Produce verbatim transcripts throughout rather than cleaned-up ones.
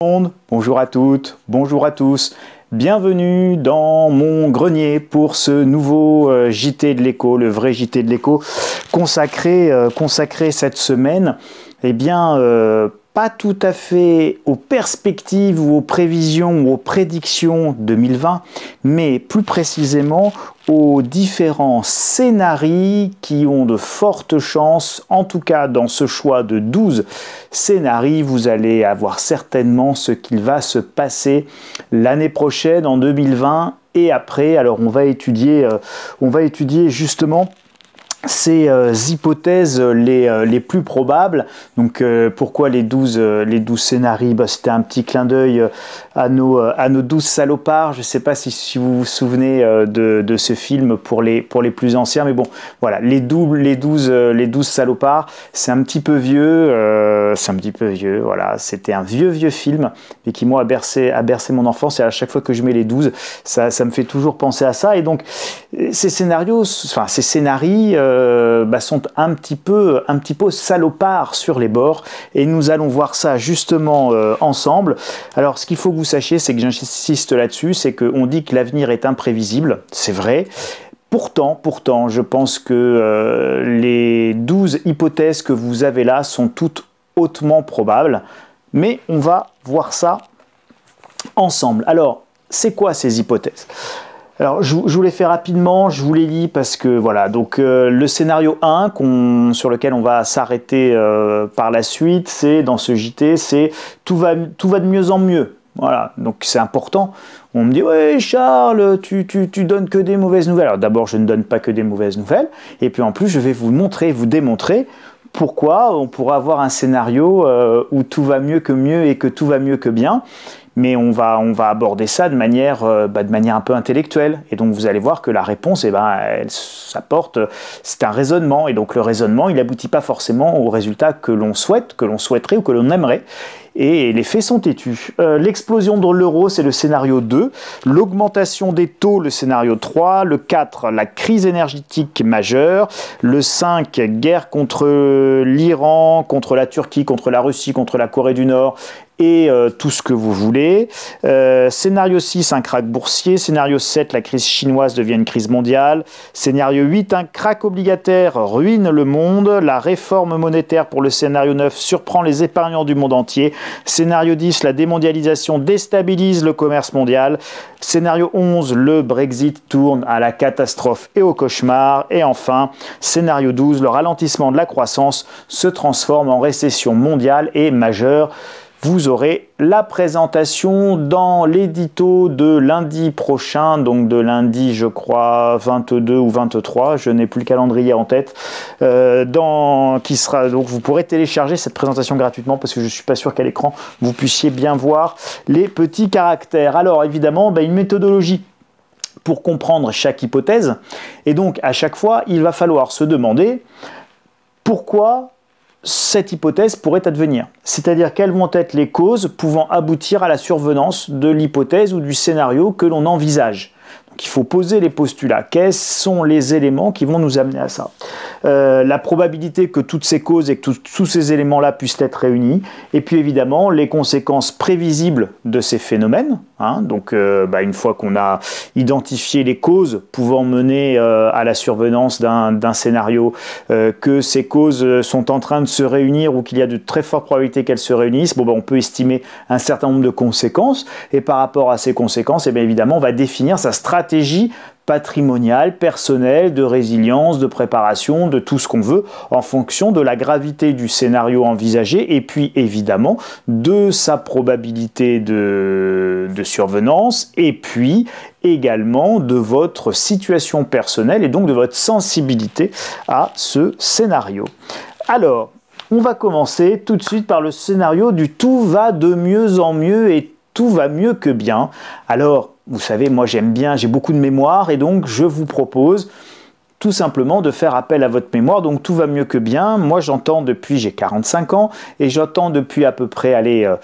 Bonjour à toutes, bonjour à tous. Bienvenue dans mon grenier pour ce nouveau euh, J T de l'écho, le vrai J T de l'écho, consacré, euh, consacré cette semaine, eh bien, euh, pas tout à fait aux perspectives ou aux prévisions ou aux prédictions deux mille vingt, mais plus précisément aux différents scénarios qui ont de fortes chances, en tout cas dans ce choix de douze scénarios, vous allez avoir certainement ce qu'il va se passer l'année prochaine, en deux mille vingt et après. Alors on va étudier, euh, on va étudier justement ces euh, hypothèses les, euh, les plus probables. Donc euh, pourquoi les douze, euh, les douze scénarios? Bah, c'était un petit clin d'œil euh, à nos, euh, à nos douze salopards. Je ne sais pas si, si vous vous souvenez euh, de, de ce film pour les, pour les plus anciens, mais bon, voilà, les, doubles, les, douze, euh, les douze salopards, c'est un petit peu vieux, euh, c'est un petit peu vieux, voilà, c'était un vieux vieux film, mais qui moi a bercé, a bercé mon enfance, et à chaque fois que je mets les douze, ça, ça me fait toujours penser à ça. Et donc, ces scénarios, enfin, ces scénarios, euh, Euh, bah, sont un petit peu, un petit peu salopards sur les bords, et nous allons voir ça justement euh, ensemble. Alors ce qu'il faut que vous sachiez, c'est que j'insiste là-dessus, c'est qu'on dit que l'avenir est imprévisible, c'est vrai. Pourtant, pourtant, je pense que euh, les douze hypothèses que vous avez là sont toutes hautement probables, mais on va voir ça ensemble. Alors, c'est quoi ces hypothèses ? Alors, je, je vous les fais rapidement, je vous les lis parce que voilà, donc euh, le scénario un qu'on, sur lequel on va s'arrêter euh, par la suite, c'est dans ce J T, c'est tout va, tout va de mieux en mieux. Voilà, donc c'est important. On me dit, ouais Charles, tu, tu, tu donnes que des mauvaises nouvelles. Alors d'abord, je ne donne pas que des mauvaises nouvelles, et puis en plus, je vais vous montrer, vous démontrer pourquoi on pourra avoir un scénario euh, où tout va mieux que mieux et que tout va mieux que bien. Mais on va, on va aborder ça de manière, euh, bah, de manière un peu intellectuelle. Et donc vous allez voir que la réponse, eh ben, elle s'apporte, c'est un raisonnement. Et donc le raisonnement, il n'aboutit pas forcément au résultat que l'on souhaite, que l'on souhaiterait ou que l'on aimerait. Et les faits sont têtus. Euh, l'explosion de l'euro, c'est le scénario deux. L'augmentation des taux, le scénario trois. Le quatre, la crise énergétique majeure. Le cinq, guerre contre l'Iran, contre la Turquie, contre la Russie, contre la Corée du Nord, et euh, tout ce que vous voulez. Euh, scénario six, un krach boursier. Scénario sept, la crise chinoise devient une crise mondiale. Scénario huit, un krach obligataire ruine le monde. La réforme monétaire pour le scénario neuf surprend les épargnants du monde entier. Scénario dix, la démondialisation déstabilise le commerce mondial. Scénario onze, le Brexit tourne à la catastrophe et au cauchemar. Et enfin, scénario douze, le ralentissement de la croissance se transforme en récession mondiale et majeure. Vous aurez la présentation dans l'édito de lundi prochain, donc de lundi, je crois, vingt-deux ou vingt-trois, je n'ai plus le calendrier en tête, euh, dans, qui sera, donc vous pourrez télécharger cette présentation gratuitement, parce que je ne suis pas sûr qu'à l'écran, vous puissiez bien voir les petits caractères. Alors évidemment, bah, une méthodologie pour comprendre chaque hypothèse, et donc à chaque fois, il va falloir se demander pourquoi cette hypothèse pourrait advenir. C'est-à-dire quelles vont être les causes pouvant aboutir à la survenance de l'hypothèse ou du scénario que l'on envisage. Donc il faut poser les postulats. Quels sont les éléments qui vont nous amener à ça? euh, La probabilité que toutes ces causes et que tout, tous ces éléments-là puissent être réunis. Et puis évidemment, les conséquences prévisibles de ces phénomènes. Hein, donc euh, bah, une fois qu'on a identifié les causes pouvant mener euh, à la survenance d'un d'un scénario, euh, que ces causes sont en train de se réunir ou qu'il y a de très fortes probabilités qu'elles se réunissent, bon, bah, on peut estimer un certain nombre de conséquences. Et par rapport à ces conséquences, eh bien, évidemment, on va définir sa stratégie stratégie patrimoniale, personnelle, de résilience, de préparation, de tout ce qu'on veut, en fonction de la gravité du scénario envisagé et puis évidemment de sa probabilité de, de survenance et puis également de votre situation personnelle et donc de votre sensibilité à ce scénario. Alors, on va commencer tout de suite par le scénario du tout va de mieux en mieux et tout va mieux que bien. Alors, vous savez, moi j'aime bien, j'ai beaucoup de mémoire et donc je vous propose tout simplement de faire appel à votre mémoire. Donc tout va mieux que bien. Moi j'entends depuis, j'ai quarante-cinq ans et j'entends depuis à peu près, allez,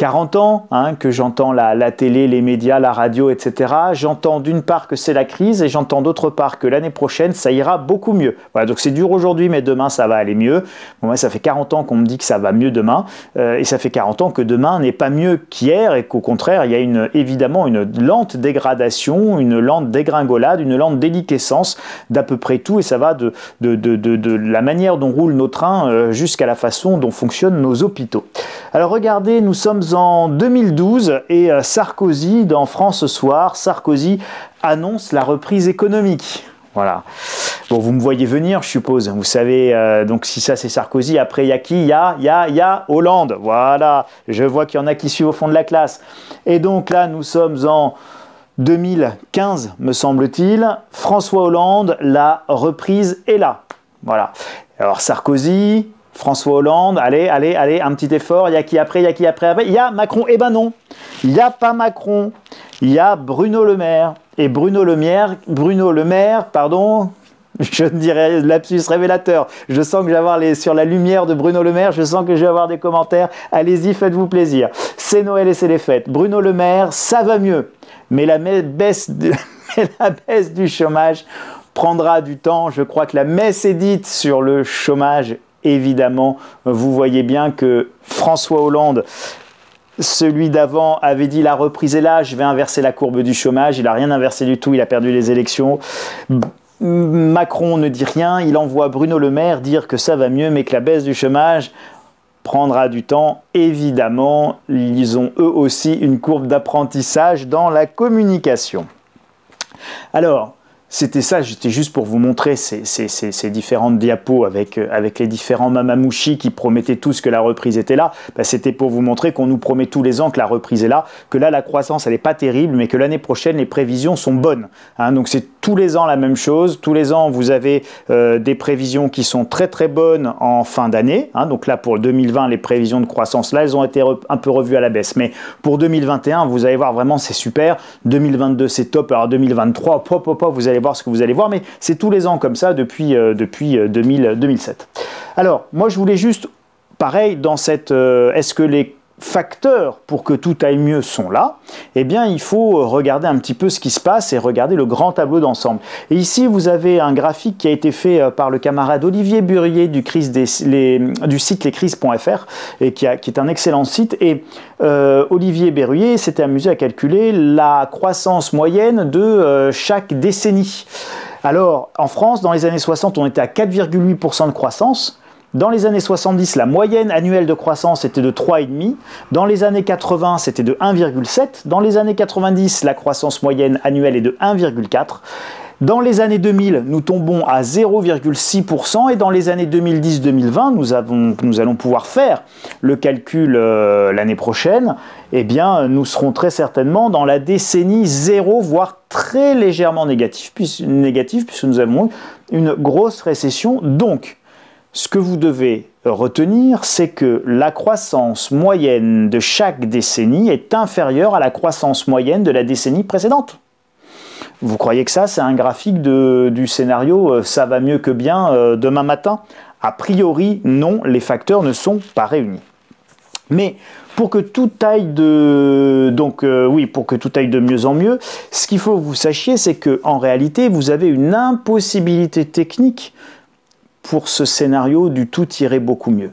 quarante ans hein, que j'entends la, la télé, les médias, la radio, et cetera. J'entends d'une part que c'est la crise et j'entends d'autre part que l'année prochaine, ça ira beaucoup mieux. Voilà, donc c'est dur aujourd'hui, mais demain, ça va aller mieux. Bon, moi, ça fait quarante ans qu'on me dit que ça va mieux demain. Euh, et ça fait quarante ans que demain n'est pas mieux qu'hier et qu'au contraire, il y a une, évidemment une lente dégradation, une lente dégringolade, une lente déliquescence d'à peu près tout. Et ça va de, de, de, de, de la manière dont roulent nos trains euh, jusqu'à la façon dont fonctionnent nos hôpitaux. Alors regardez, nous sommes en deux mille douze et euh, Sarkozy, dans France ce soir, Sarkozy annonce la reprise économique. Voilà. Bon, vous me voyez venir, je suppose. Vous savez, euh, donc si ça c'est Sarkozy, après il y a qui? Il y a, il y a, il y a Hollande. Voilà. Je vois qu'il y en a qui suivent au fond de la classe. Et donc là, nous sommes en deux mille quinze, me semble-t-il. François Hollande, la reprise est là. Voilà. Alors Sarkozy, François Hollande, allez, allez, allez, un petit effort. Il y a qui après? Il y a qui après? Après, il y a Macron. Eh ben non, il n'y a pas Macron. Il y a Bruno Le Maire. Et Bruno Le Maire, Bruno Le Maire, pardon, je dirais lapsus révélateur. Je sens que je vais avoir les, sur la lumière de Bruno Le Maire, je sens que je vais avoir des commentaires. Allez-y, faites-vous plaisir. C'est Noël et c'est les fêtes. Bruno Le Maire, ça va mieux. Mais la baisse, de, la baisse du chômage prendra du temps. Je crois que la messe est dite sur le chômage. Évidemment, vous voyez bien que François Hollande, celui d'avant, avait dit la reprise est là, je vais inverser la courbe du chômage. Il n'a rien inversé du tout, il a perdu les élections. Macron ne dit rien, il envoie Bruno Le Maire dire que ça va mieux, mais que la baisse du chômage prendra du temps. Évidemment, ils ont eux aussi une courbe d'apprentissage dans la communication. Alors, c'était ça, c'était juste pour vous montrer ces, ces, ces, ces différentes diapos avec, avec les différents mamamouchis qui promettaient tous que la reprise était là. Ben, c'était pour vous montrer qu'on nous promet tous les ans que la reprise est là, que là la croissance elle n'est pas terrible, mais que l'année prochaine les prévisions sont bonnes. Hein, donc c'est tous les ans la même chose. Tous les ans vous avez euh, des prévisions qui sont très très bonnes en fin d'année. Hein, donc là pour deux mille vingt les prévisions de croissance là elles ont été un peu revues à la baisse. Mais pour deux mille vingt et un vous allez voir vraiment c'est super. deux mille vingt-deux c'est top. Alors deux mille vingt-trois pop pop pop vous allez voir ce que vous allez voir, mais c'est tous les ans comme ça depuis, euh, depuis euh, deux mille, deux mille sept. Alors, moi je voulais juste, pareil, dans cette... Euh, est-ce que les facteurs pour que tout aille mieux sont là? Eh bien, il faut regarder un petit peu ce qui se passe et regarder le grand tableau d'ensemble. Et ici, vous avez un graphique qui a été fait par le camarade Olivier Burier du, crise des, les, du site lescrises point F R et qui, a, qui est un excellent site. Et euh, Olivier Burier s'était amusé à calculer la croissance moyenne de euh, chaque décennie. Alors, en France, dans les années soixante, on était à quatre virgule huit pour cent de croissance. Dans les années soixante-dix, la moyenne annuelle de croissance était de trois virgule cinq. Dans les années quatre-vingts, c'était de un virgule sept. Dans les années quatre-vingt-dix, la croissance moyenne annuelle est de un virgule quatre. Dans les années deux mille, nous tombons à zéro virgule six pour cent et dans les années deux mille dix deux mille vingt, nous, avons, nous allons pouvoir faire le calcul euh, l'année prochaine. Eh bien, nous serons très certainement dans la décennie zéro, voire très légèrement négatif, puisque, négatif, puisque nous avons eu une grosse récession. Donc, ce que vous devez retenir, c'est que la croissance moyenne de chaque décennie est inférieure à la croissance moyenne de la décennie précédente. Vous croyez que ça, c'est un graphique de, du scénario euh, « ça va mieux que bien euh, demain matin » ? A priori, non, les facteurs ne sont pas réunis. Mais pour que tout aille de donc euh, oui, pour que tout aille de mieux en mieux, ce qu'il faut que vous sachiez, c'est que en réalité, vous avez une impossibilité technique pour ce scénario du tout irait beaucoup mieux.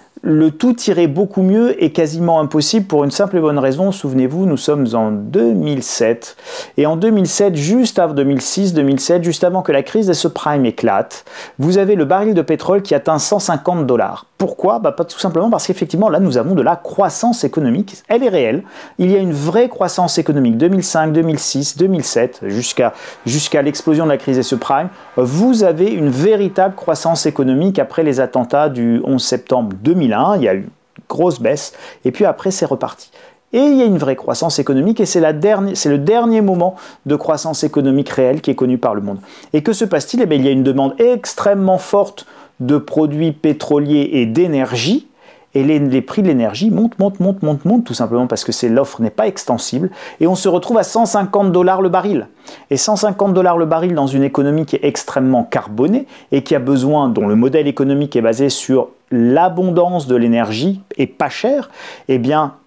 Le tout irait beaucoup mieux est quasiment impossible pour une simple et bonne raison. Souvenez-vous, nous sommes en deux mille sept. Et en deux mille sept, juste avant deux mille six, deux mille sept, juste avant que la crise des subprimes éclate, vous avez le baril de pétrole qui atteint cent cinquante dollars. Pourquoi ? Bah, pas tout simplement parce qu'effectivement, là, nous avons de la croissance économique. Elle est réelle. Il y a une vraie croissance économique. deux mille cinq, deux mille six, deux mille sept, jusqu'à jusqu'à l'explosion de la crise des subprimes, vous avez une véritable croissance économique après les attentats du onze septembre deux mille un. Il y a eu une grosse baisse. Et puis après, c'est reparti. Et il y a une vraie croissance économique et c'est la dernière, c'est le dernier moment de croissance économique réelle qui est connu par le monde. Et que se passe-t-il ? Eh bien, il y a une demande extrêmement forte de produits pétroliers et d'énergie, et les, les prix de l'énergie montent, montent, montent, montent, montent, tout simplement parce que c'est, l'offre n'est pas extensible, et on se retrouve à cent cinquante dollars le baril. Et cent cinquante dollars le baril dans une économie qui est extrêmement carbonée, et qui a besoin, dont le modèle économique est basé sur l'abondance de l'énergie et pas cher, eh bien,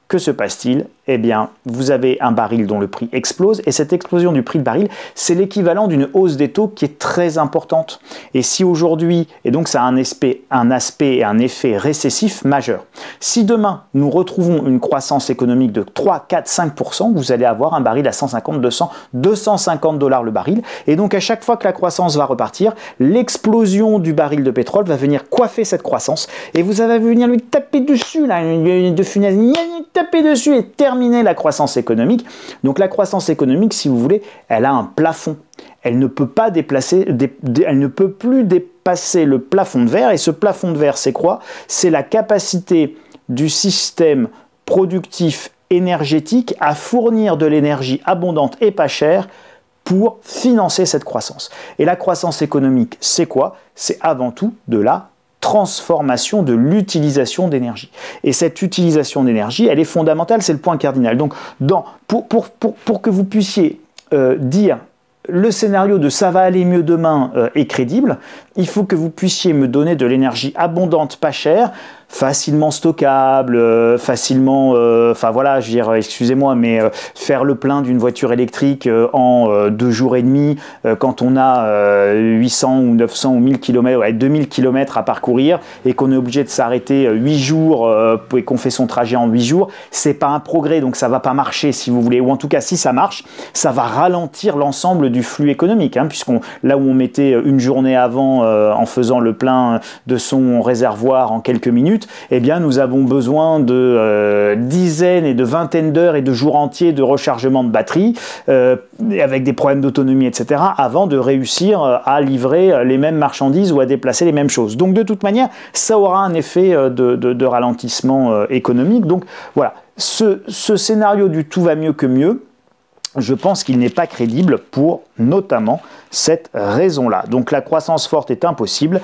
que se passe-t-il? Eh bien, vous avez un baril dont le prix explose, et cette explosion du prix de baril, c'est l'équivalent d'une hausse des taux qui est très importante. Et si aujourd'hui, et donc ça a un aspect, un aspect et un effet récessif majeur, si demain nous retrouvons une croissance économique de trois, quatre, cinq pour cent, vous allez avoir un baril à cent cinquante, deux cents, deux cent cinquante dollars le baril, et donc à chaque fois que la croissance va repartir, l'explosion du baril de pétrole va venir coiffer cette croissance, et vous allez venir lui taper dessus, là, de Funès, taper dessus et terminer la croissance économique. Donc la croissance économique, si vous voulez, elle a un plafond. Elle ne peut pas déplacer, dé, dé, elle ne peut plus dépasser le plafond de verre. Et ce plafond de verre, c'est quoi? C'est la capacité du système productif énergétique à fournir de l'énergie abondante et pas chère pour financer cette croissance. Et la croissance économique, c'est quoi? C'est avant tout de la transformation de l'utilisation d'énergie. Et cette utilisation d'énergie, elle est fondamentale, c'est le point cardinal. Donc, dans, pour, pour, pour, pour que vous puissiez euh, dire le scénario de ça va aller mieux demain euh, est crédible, il faut que vous puissiez me donner de l'énergie abondante, pas chère, facilement stockable, euh, facilement, enfin euh, voilà, je veux dire, excusez-moi, mais euh, faire le plein d'une voiture électrique euh, en euh, deux jours et demi, euh, quand on a euh, huit cents ou neuf cents ou mille kilomètres, ouais, deux mille kilomètres à parcourir, et qu'on est obligé de s'arrêter euh, huit jours, euh, et qu'on fait son trajet en huit jours, c'est pas un progrès, donc ça va pas marcher si vous voulez, ou en tout cas si ça marche, ça va ralentir l'ensemble du flux économique, hein, puisqu'on là où on mettait une journée avant euh, en faisant le plein de son réservoir en quelques minutes, eh bien nous avons besoin de euh, dizaines et de vingtaines d'heures et de jours entiers de rechargement de batterie euh, avec des problèmes d'autonomie, et cetera avant de réussir à livrer les mêmes marchandises ou à déplacer les mêmes choses. Donc de toute manière, ça aura un effet de, de, de ralentissement économique. Donc voilà, ce, ce scénario du tout va mieux que mieux, je pense qu'il n'est pas crédible pour notamment cette raison-là. Donc la croissance forte est impossible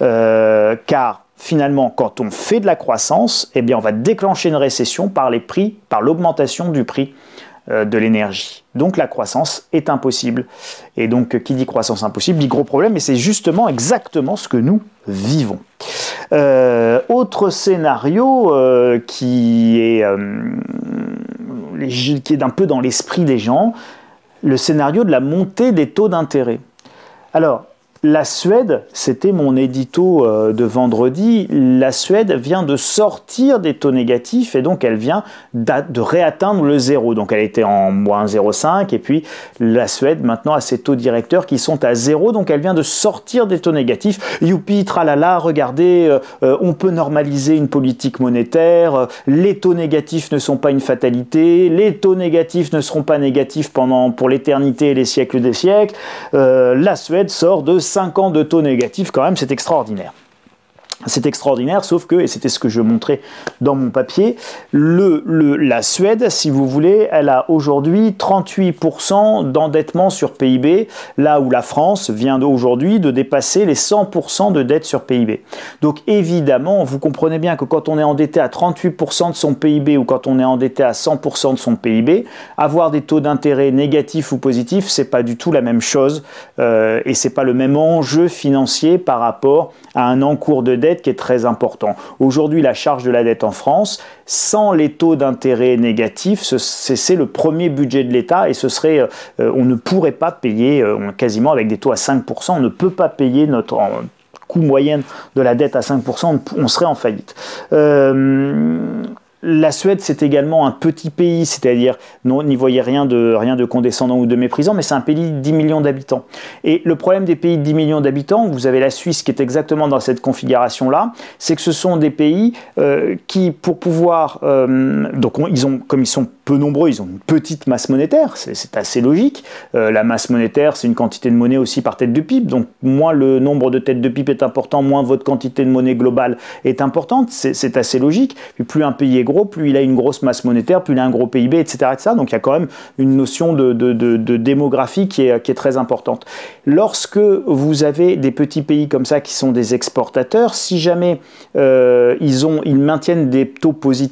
euh, car finalement, quand on fait de la croissance, eh bien, on va déclencher une récession par les prix, par l'augmentation du prix euh, de l'énergie. Donc la croissance est impossible. Et donc, qui dit croissance impossible dit gros problème, et c'est justement exactement ce que nous vivons. Euh, autre scénario euh, qui est, euh, qui est un peu dans l'esprit des gens, le scénario de la montée des taux d'intérêt. Alors, la Suède, c'était mon édito de vendredi, la Suède vient de sortir des taux négatifs et donc elle vient de réatteindre le zéro. Donc elle était en moins zéro virgule cinq et puis la Suède maintenant a ses taux directeurs qui sont à zéro, donc elle vient de sortir des taux négatifs. Youpi, tralala, regardez, euh, on peut normaliser une politique monétaire, les taux négatifs ne sont pas une fatalité, les taux négatifs ne seront pas négatifs pendant, pour l'éternité et les siècles des siècles. Euh, la Suède sort de cinq ans de taux négatifs, quand même, c'est extraordinaire. C'est extraordinaire, sauf que, et c'était ce que je montrais dans mon papier, le, le, la Suède, si vous voulez, elle a aujourd'hui trente-huit pour cent d'endettement sur P I B, là où la France vient aujourd'hui de dépasser les cent pour cent de dette sur P I B. Donc évidemment, vous comprenez bien que quand on est endetté à trente-huit pour cent de son P I B ou quand on est endetté à cent pour cent de son P I B, avoir des taux d'intérêt négatifs ou positifs, c'est pas du tout la même chose euh, et c'est pas le même enjeu financier par rapport à un encours de dette qui est très important. Aujourd'hui, la charge de la dette en France, sans les taux d'intérêt négatifs, c'est le premier budget de l'État et ce serait, euh, on ne pourrait pas payer, euh, quasiment avec des taux à cinq pour cent, on ne peut pas payer notre en, coût moyen de la dette à cinq pour cent, on, on serait en faillite. Euh, La Suède, c'est également un petit pays, c'est-à-dire, n'y voyez rien de, rien de condescendant ou de méprisant, mais c'est un pays de dix millions d'habitants. Et le problème des pays de dix millions d'habitants, vous avez la Suisse qui est exactement dans cette configuration-là, c'est que ce sont des pays euh, qui, pour pouvoir... Euh, donc, on, ils ont, comme ils sont peu nombreux, ils ont une petite masse monétaire, c'est assez logique. Euh, la masse monétaire, c'est une quantité de monnaie aussi par tête de P I B, donc moins le nombre de têtes de P I B est important, moins votre quantité de monnaie globale est importante, c'est assez logique. Puis plus un pays est gros, plus il a une grosse masse monétaire, plus il a un gros P I B, et cetera, et cetera. Donc il y a quand même une notion de, de, de, de démographie qui est, qui est très importante. Lorsque vous avez des petits pays comme ça qui sont des exportateurs, si jamais euh, ils, ont, ils maintiennent des taux positifs,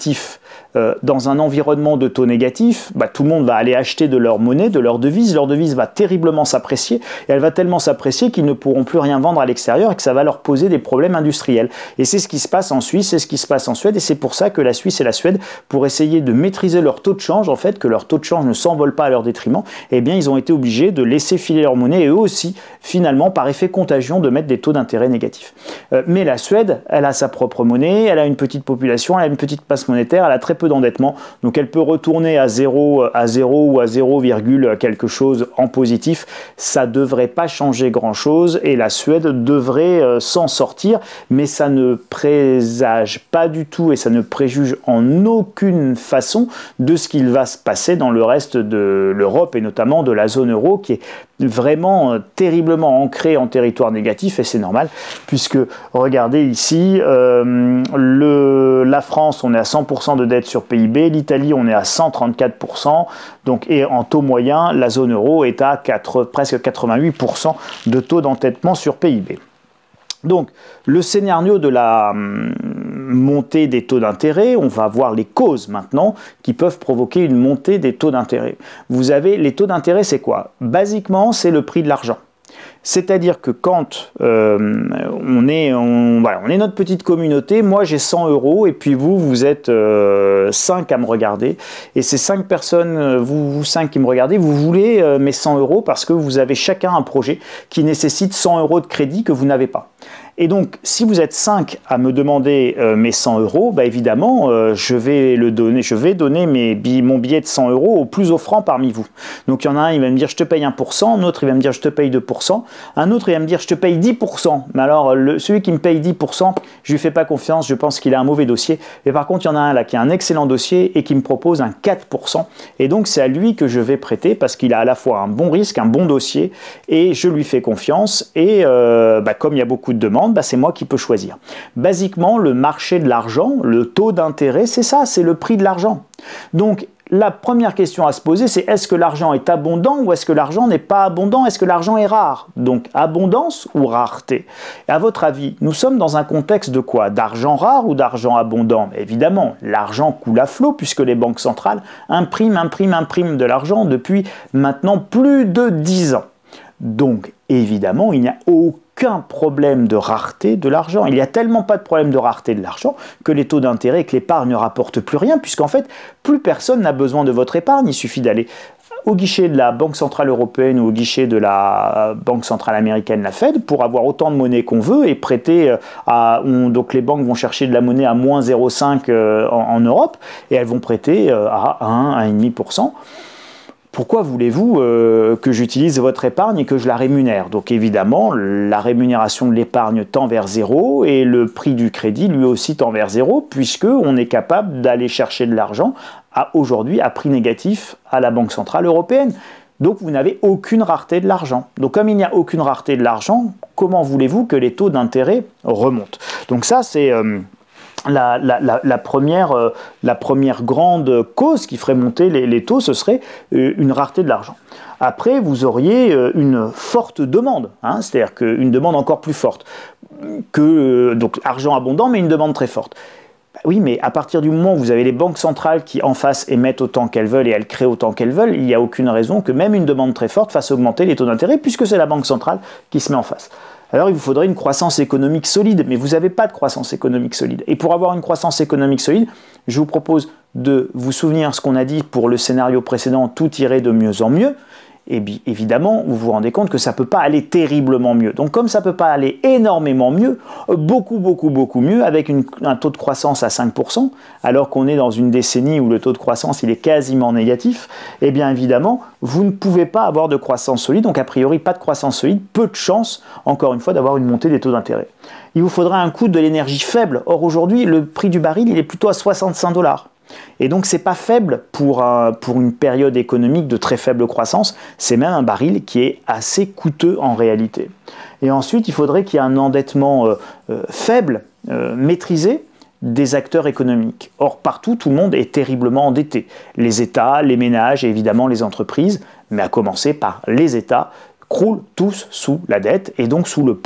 euh, dans un environnement de taux négatifs, bah, tout le monde va aller acheter de leur monnaie, de leur devise. Leur devise va terriblement s'apprécier et elle va tellement s'apprécier qu'ils ne pourront plus rien vendre à l'extérieur et que ça va leur poser des problèmes industriels. Et c'est ce qui se passe en Suisse, c'est ce qui se passe en Suède et c'est pour ça que la Suisse et la Suède, pour essayer de maîtriser leur taux de change, en fait, que leur taux de change ne s'envole pas à leur détriment, eh bien, ils ont été obligés de laisser filer leur monnaie et eux aussi, finalement, par effet contagion, de mettre des taux d'intérêt négatifs. Euh, mais la Suède, elle a sa propre monnaie, elle a une petite population, elle a une petite masse monétaire, elle a très peu d'endettement, donc elle peut retourner à zéro, à zéro ou à zéro, quelque chose en positif. Ça ne devrait pas changer grand-chose et la Suède devrait euh, s'en sortir, mais ça ne présage pas du tout et ça ne préjuge en aucune façon de ce qu'il va se passer dans le reste de l'Europe et notamment de la zone euro qui est vraiment euh, terriblement ancrée en territoire négatif et c'est normal puisque regardez ici euh, le, la France on est à cent pour cent de dette sur P I B, l'Italie on est à cent trente-quatre pour cent donc, et en taux moyen la zone euro est à quatre, presque quatre-vingt-huit pour cent de taux d'endettement sur P I B. Donc, le scénario de la hum, montée des taux d'intérêt, on va voir les causes maintenant qui peuvent provoquer une montée des taux d'intérêt. Vous avez les taux d'intérêt, c'est quoi? Basiquement, c'est le prix de l'argent. C'est-à-dire que quand euh, on, est, on, voilà, on est notre petite communauté, moi j'ai cent euros et puis vous, vous êtes euh, cinq à me regarder. Et ces cinq personnes, vous, vous cinq qui me regardez, vous voulez euh, mes cent euros parce que vous avez chacun un projet qui nécessite cent euros de crédit que vous n'avez pas. Et donc, si vous êtes cinq à me demander euh, mes cent euros, bah évidemment, euh, je vais le donner, je vais donner mes billets, mon billet de cent euros au plus offrant parmi vous. Donc, il y en a un, il va me dire je te paye un pour cent, un autre, il va me dire je te paye deux pour cent, un autre, il va me dire je te paye dix pour cent. Mais alors, le, celui qui me paye dix pour cent, je lui fais pas confiance, je pense qu'il a un mauvais dossier. Et par contre, il y en a un là qui a un excellent dossier et qui me propose un quatre pour cent. Et donc, c'est à lui que je vais prêter parce qu'il a à la fois un bon risque, un bon dossier et je lui fais confiance. Et euh, bah, comme il y a beaucoup de demandes, bah, c'est moi qui peux choisir. Basiquement, le marché de l'argent, le taux d'intérêt, c'est ça, c'est le prix de l'argent. Donc, la première question à se poser, c'est est-ce que l'argent est abondant ou est-ce que l'argent n'est pas abondant? Est-ce que l'argent est rare? Donc, abondance ou rareté? Et à votre avis, nous sommes dans un contexte de quoi? D'argent rare ou d'argent abondant? Évidemment, l'argent coule à flot puisque les banques centrales impriment, impriment, impriment de l'argent depuis maintenant plus de dix ans. Donc, évidemment, il n'y a aucun aucun problème de rareté de l'argent. Il n'y a tellement pas de problème de rareté de l'argent que les taux d'intérêt et que l'épargne ne rapportent plus rien, puisqu'en fait, plus personne n'a besoin de votre épargne. Il suffit d'aller au guichet de la Banque Centrale Européenne ou au guichet de la Banque Centrale Américaine, la Fed, pour avoir autant de monnaie qu'on veut et prêter à... On, donc les banques vont chercher de la monnaie à moins zéro virgule cinq euh, en, en Europe et elles vont prêter euh, à un, un virgule cinq pour cent. Pourquoi voulez-vous euh, que j'utilise votre épargne et que je la rémunère? Donc évidemment, la rémunération de l'épargne tend vers zéro et le prix du crédit lui aussi tend vers zéro puisqu'on est capable d'aller chercher de l'argent aujourd'hui à prix négatif à la Banque Centrale Européenne. Donc vous n'avez aucune rareté de l'argent. Donc comme il n'y a aucune rareté de l'argent, comment voulez-vous que les taux d'intérêt remontent? Donc ça c'est... Euh, La, la, la, la, première, euh, la première grande cause qui ferait monter les, les taux, ce serait euh, une rareté de l'argent. Après, vous auriez euh, une forte demande, hein, c'est-à-dire qu'une demande encore plus forte, que, euh, donc argent abondant, mais une demande très forte. Bah oui, mais à partir du moment où vous avez les banques centrales qui en face émettent autant qu'elles veulent et elles créent autant qu'elles veulent, il n'y a aucune raison que même une demande très forte fasse augmenter les taux d'intérêt, puisque c'est la banque centrale qui se met en face. Alors il vous faudrait une croissance économique solide, mais vous n'avez pas de croissance économique solide. Et pour avoir une croissance économique solide, je vous propose de vous souvenir ce qu'on a dit pour le scénario précédent, tout irait de mieux en mieux. Et bien évidemment, vous vous rendez compte que ça ne peut pas aller terriblement mieux. Donc comme ça ne peut pas aller énormément mieux, beaucoup, beaucoup, beaucoup mieux, avec une, un taux de croissance à cinq pour cent, alors qu'on est dans une décennie où le taux de croissance il est quasiment négatif, et bien évidemment, vous ne pouvez pas avoir de croissance solide, donc a priori pas de croissance solide, peu de chances, encore une fois, d'avoir une montée des taux d'intérêt. Il vous faudra un coût de l'énergie faible. Or aujourd'hui, le prix du baril il est plutôt à soixante-cinq dollars. Et donc c'est pas faible pour, un, pour une période économique de très faible croissance, c'est même un baril qui est assez coûteux en réalité. Et ensuite il faudrait qu'il y ait un endettement euh, euh, faible, euh, maîtrisé des acteurs économiques. Or partout tout le monde est terriblement endetté. Les États, les ménages et évidemment les entreprises, mais à commencer par les États, croulent tous sous la dette et donc sous le poids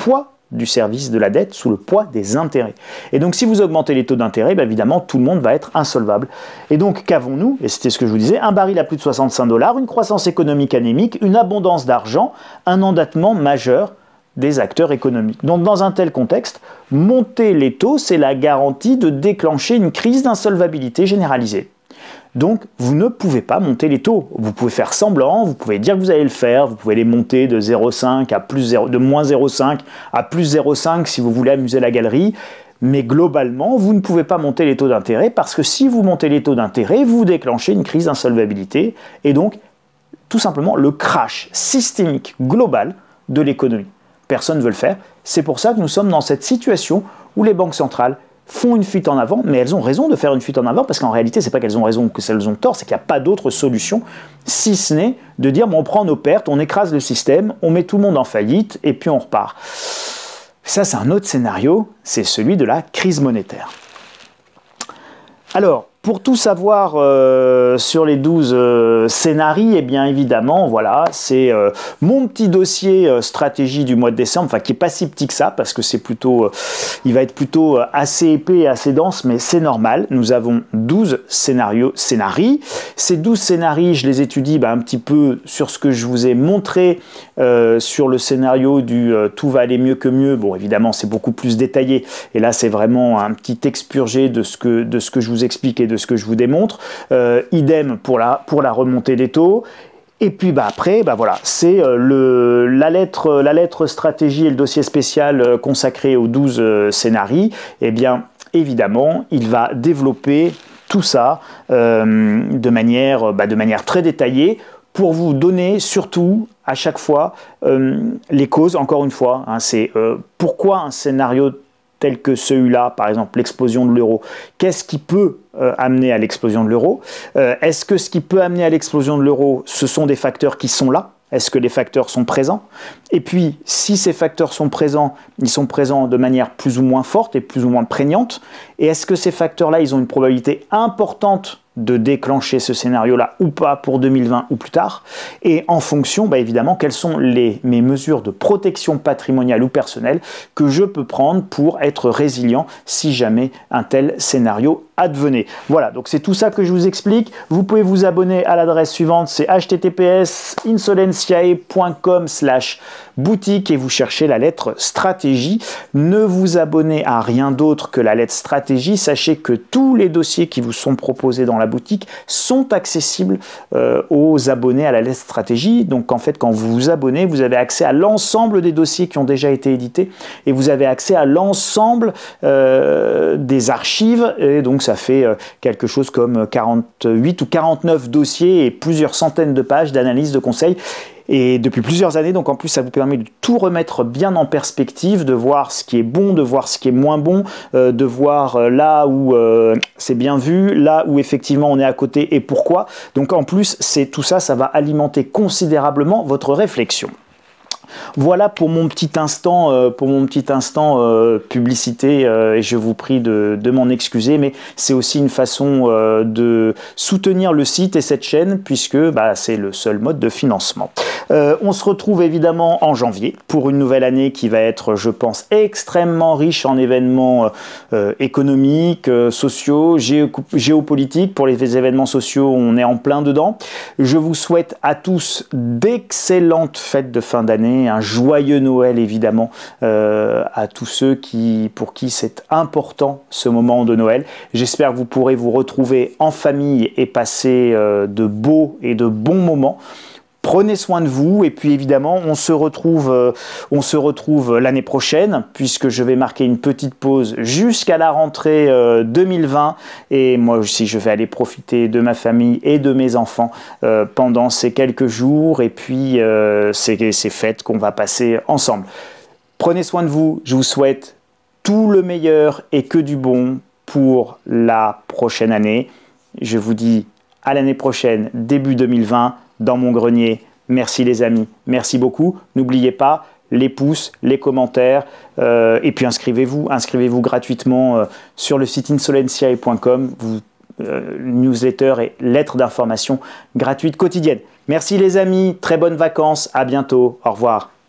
du service de la dette, sous le poids des intérêts. Et donc si vous augmentez les taux d'intérêt, bah, évidemment tout le monde va être insolvable. Et donc qu'avons-nous? Et c'était ce que je vous disais, un baril à plus de soixante-cinq dollars, une croissance économique anémique, une abondance d'argent, un endettement majeur des acteurs économiques. Donc dans un tel contexte, monter les taux, c'est la garantie de déclencher une crise d'insolvabilité généralisée. Donc vous ne pouvez pas monter les taux. Vous pouvez faire semblant, vous pouvez dire que vous allez le faire, vous pouvez les monter de zéro virgule cinq à plus zéro, de moins zéro virgule cinq à plus zéro virgule cinq si vous voulez amuser la galerie. Mais globalement, vous ne pouvez pas monter les taux d'intérêt parce que si vous montez les taux d'intérêt, vous déclenchez une crise d'insolvabilité et donc tout simplement le crash systémique global de l'économie. Personne ne veut le faire. C'est pour ça que nous sommes dans cette situation où les banques centrales font une fuite en avant, mais elles ont raison de faire une fuite en avant parce qu'en réalité, c'est pas qu'elles ont raison ou qu'elles ont tort, c'est qu'il n'y a pas d'autre solution, si ce n'est de dire bon, on prend nos pertes, on écrase le système, on met tout le monde en faillite et puis on repart. Ça, c'est un autre scénario, c'est celui de la crise monétaire. Alors, pour tout savoir euh, sur les douze euh, scénarios, eh bien évidemment, voilà, c'est euh, mon petit dossier euh, stratégie du mois de décembre, enfin qui est pas si petit que ça, parce que c'est plutôt, euh, il va être plutôt euh, assez épais et assez dense, mais c'est normal. Nous avons douze scénarios, scénarii. Ces douze scénarios, je les étudie bah, un petit peu sur ce que je vous ai montré euh, sur le scénario du euh, tout va aller mieux que mieux. Bon, évidemment, c'est beaucoup plus détaillé, et là, c'est vraiment un petit expurgé de ce que de ce que je vous explique et de ce que je vous démontre, euh, idem pour la, pour la remontée des taux. Et puis bah, après, bah, voilà, c'est euh, le, la, lettre, la lettre stratégie et le dossier spécial euh, consacré aux douze euh, scénarios. Eh bien, évidemment, il va développer tout ça euh, de, manière, bah, de manière très détaillée pour vous donner surtout à chaque fois euh, les causes, encore une fois, hein, c'est euh, pourquoi un scénario tel que celui-là, par exemple l'explosion de l'euro, qu'est-ce qui peut euh, amener à l'explosion de l'euro? euh, Est-ce que ce qui peut amener à l'explosion de l'euro, ce sont des facteurs qui sont là? Est-ce que les facteurs sont présents? Et puis, si ces facteurs sont présents, ils sont présents de manière plus ou moins forte et plus ou moins prégnante. Et est-ce que ces facteurs-là, ils ont une probabilité importante de déclencher ce scénario-là ou pas pour deux mille vingt ou plus tard? Et en fonction, bah évidemment, quelles sont les, mes mesures de protection patrimoniale ou personnelle que je peux prendre pour être résilient si jamais un tel scénario advenait. Voilà, donc c'est tout ça que je vous explique. Vous pouvez vous abonner à l'adresse suivante, c'est h t t p s insolentiae point com slash boutique et vous cherchez la lettre stratégie. Ne vous abonnez à rien d'autre que la lettre stratégie. Sachez que tous les dossiers qui vous sont proposés dans la boutique sont accessibles euh, aux abonnés à la lettre stratégie. Donc en fait, quand vous vous abonnez, vous avez accès à l'ensemble des dossiers qui ont déjà été édités et vous avez accès à l'ensemble euh, des archives. Et donc ça fait euh, quelque chose comme quarante-huit ou quarante-neuf dossiers et plusieurs centaines de pages d'analyse, de conseils. Et depuis plusieurs années, donc en plus ça vous permet de tout remettre bien en perspective, de voir ce qui est bon, de voir ce qui est moins bon, euh, de voir euh, là où euh, c'est bien vu, là où effectivement on est à côté et pourquoi. Donc en plus, c'est tout ça, ça va alimenter considérablement votre réflexion. Voilà pour mon petit instant, euh, pour mon petit instant euh, publicité euh, et je vous prie de, de m'en excuser, mais c'est aussi une façon euh, de soutenir le site et cette chaîne puisque bah, c'est le seul mode de financement. Euh, on se retrouve évidemment en janvier pour une nouvelle année qui va être, je pense, extrêmement riche en événements euh, économiques, euh, sociaux, géo géopolitiques. Pour les événements sociaux, on est en plein dedans. Je vous souhaite à tous d'excellentes fêtes de fin d'année. Un joyeux Noël évidemment euh, à tous ceux qui, pour qui c'est important ce moment de Noël. J'espère que vous pourrez vous retrouver en famille et passer euh, de beaux et de bons moments. Prenez soin de vous et puis évidemment on se retrouve, euh, on se retrouve l'année prochaine puisque je vais marquer une petite pause jusqu'à la rentrée euh, deux mille vingt et moi aussi je vais aller profiter de ma famille et de mes enfants euh, pendant ces quelques jours et puis euh, ces, ces fêtes qu'on va passer ensemble. Prenez soin de vous, je vous souhaite tout le meilleur et que du bon pour la prochaine année. Je vous dis à l'année prochaine, début deux mille vingt. Dans mon grenier. Merci les amis, merci beaucoup. N'oubliez pas les pouces, les commentaires euh, et puis inscrivez-vous, inscrivez-vous gratuitement euh, sur le site insolentiae point com, euh, newsletter et lettres d'information gratuites quotidiennes. Merci les amis, très bonnes vacances, à bientôt, au revoir.